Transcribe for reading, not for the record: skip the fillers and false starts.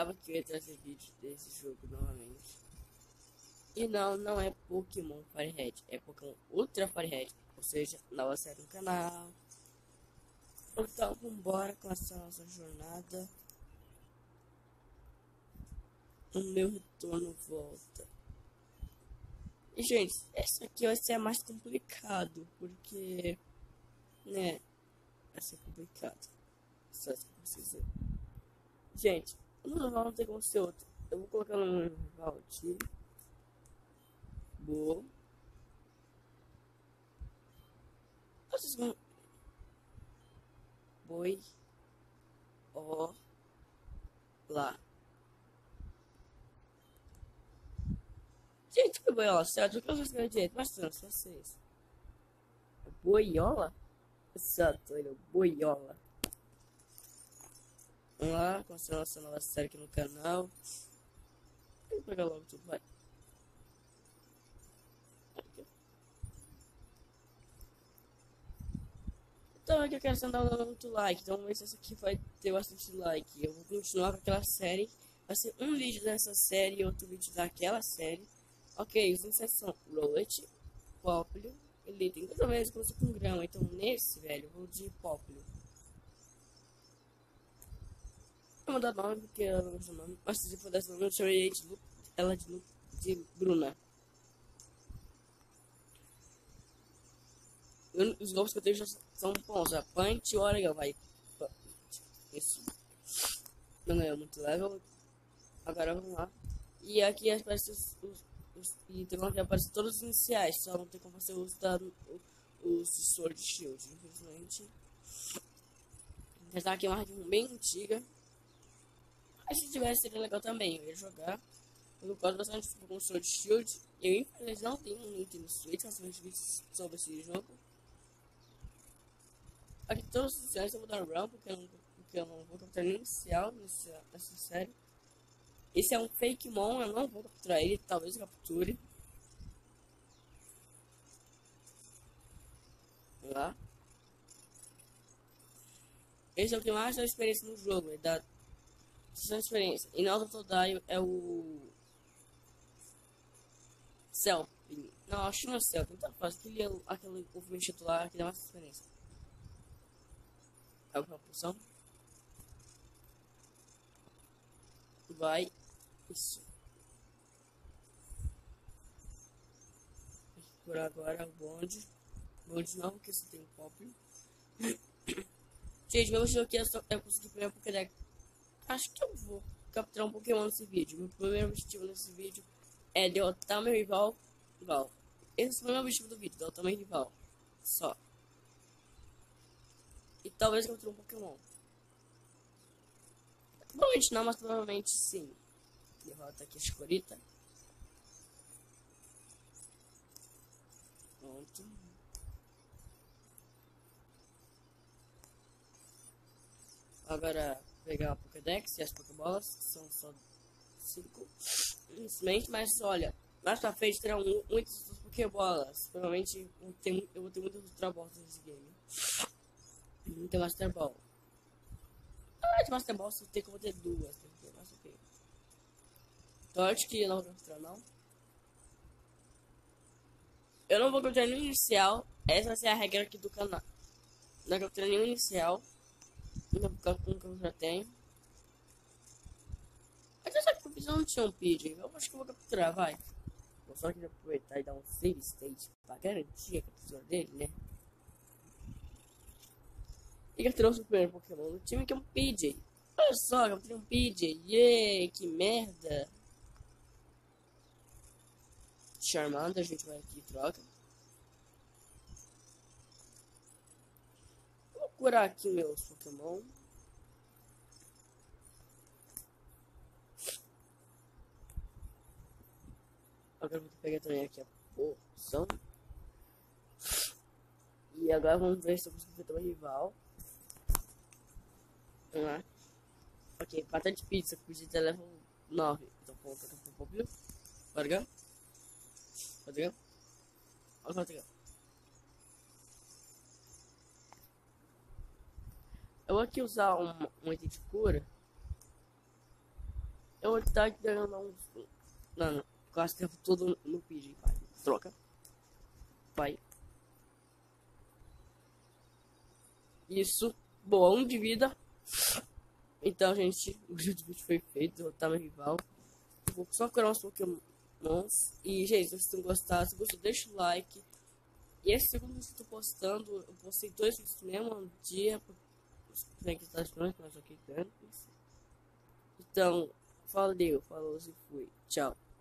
jurava que eu ia trazer vídeo desse jogo novamente. E não é Pokémon Firehead, é Pokémon Ultra Firehead, ou seja, nova série no canal. Então, vambora com essa nossa jornada. O meu retorno volta. E, gente, essa aqui vai ser a mais complicado, porque, né, vai ser complicado. Só isso que eu preciso dizer. Gente, no normal não tem como ser outro. Eu vou colocar no meu rival aqui. Boa. Vocês vão... Boi. Ó. Lá. Gente, que boiola, certo? O que eu vou escrever direito? Mas não, só vocês. Boiola? Exato, ele é boiola. Vamos lá, continuar nossa nova série aqui no canal. Vou pegar logo tudo, vai. Então aqui eu quero só dar muito like, então vamos ver se essa aqui vai ter bastante like. Eu vou continuar com aquela série. Vai ser um vídeo dessa série e outro vídeo daquela série. Ok, os insetos são Rowlet, Popplio e Litten. Toda vez que eu uso com grama, então nesse, velho, eu vou de Popplio. Eu vou dar nome porque ela não gosta do nome. Mas se for desse nome, eu chamaria ela de Bruna. Os golpes que eu tenho já são bons. A Punch, olha legal, vai. Isso. Não ganhou muito level. Agora vamos lá. E aqui aparece e tem como que aparece todos os iniciais. Só não tem como você usar os Sword Shield, infelizmente. Essa aqui é uma raid bem antiga. Mas se tivesse seria legal também. Eu ia jogar. Eu gosto bastante com o Sword Shield. Eu infelizmente não tenho um Nintendo Switch, mas eu sobre esse jogo. Aqui todos os iniciais eu vou dar run porque eu não vou capturar nenhum inicial nessa série. Esse é um fake mon, eu não vou capturar ele, talvez eu capture. Vamos lá. Esse é o que mais dá experiência no jogo, ele dá experiência. E na outra Todai é o Cell. Não, acho que não é Cell, então faz aquele movimento titular que dá mais experiência. É a propulsão. Vai. Isso. Por agora o bonde. Bonde não, porque você tem um Popplio. Gente, meu jogo aqui é conseguir pegar um Pokédex. Acho que eu vou capturar um Pokémon nesse vídeo. Meu primeiro objetivo nesse vídeo é derrotar meu rival. Esse foi o meu objetivo do vídeo, derrotar meu rival. Só. E talvez capture um Pokémon. Provavelmente não, mas provavelmente sim. Derrota aqui a Chikorita. Pronto. Agora pegar a Pokédex e as Pokébolas, que são só 5. Infelizmente, mas olha, mais pra frente terão muitas Pokébolas. Provavelmente eu vou ter muitas Ultra Balls nesse game. Muita Master Ball. De Master Ball você tem como ter duas. Mas ok. Sorte que eu não vou capturar não. Eu não vou capturar nenhum inicial. Essa vai ser a regra aqui do canal. Não capturar nenhum inicial. Um que eu já tenho. Mas essa confusão não tinha um Pidgey. Eu acho que eu vou capturar, vai. Vou só queria aproveitar e dar um save state pra garantir a captura dele, né? E capturou o primeiro Pokémon do time que é um Pidgey. Olha só, capturei um Pidgey. Yay, que merda. Charmander, a gente vai aqui e troca. Vou curar aqui meus Pokémon. Agora vou pegar também aqui a poção. E agora vamos ver se eu consigo enfrentar o rival. Vamos lá. Ok, batata de pizza, pedi até level 9. Então vou pegar um pouquinho. Pode ganhar? Pode ganhar? Pode ganhar. Eu vou aqui usar um item de cura. Eu vou estar ganhando uns... Não, quase tempo todo no PG, pai. Troca. Pai. Isso. Boa, 1 de vida. Então, gente, o vídeo foi feito. Eu vou botar meu rival. Vou só curar uns Pokémons. E, gente, se vocês tenham gostado, se gostou, deixa o like. E esse segundo vídeo que eu tô postando, eu postei 2 vídeos no mesmo dia. Tem que estar estranho, mas ok, então, falou e fui. Tchau.